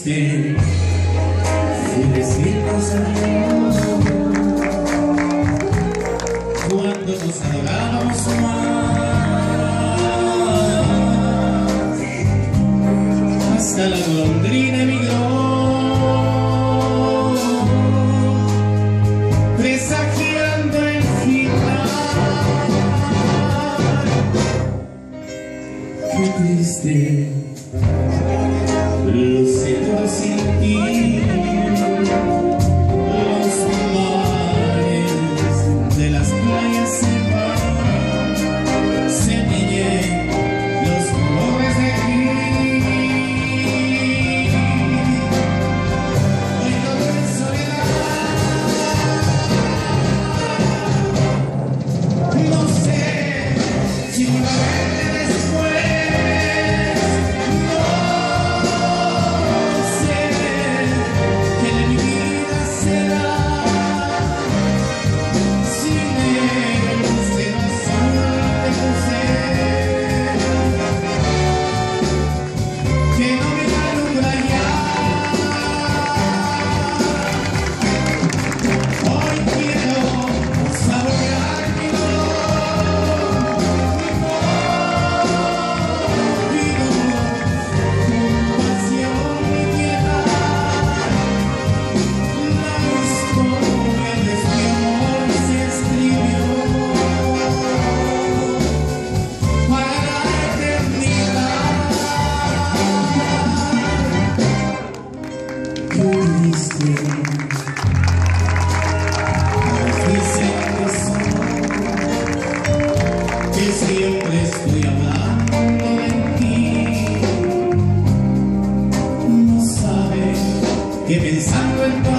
triste de decirnos adiós cuando nos adorábamos más. Hasta la golondrina emigró, presagiando el final. Qué triste los celos sin ti, los mares de las playas se van, se tiñen los colores de gris. Hoy todo es soledad, no sé si voy a verte después. Que siempre estoy hablando de ti, no sabes que pensando en tu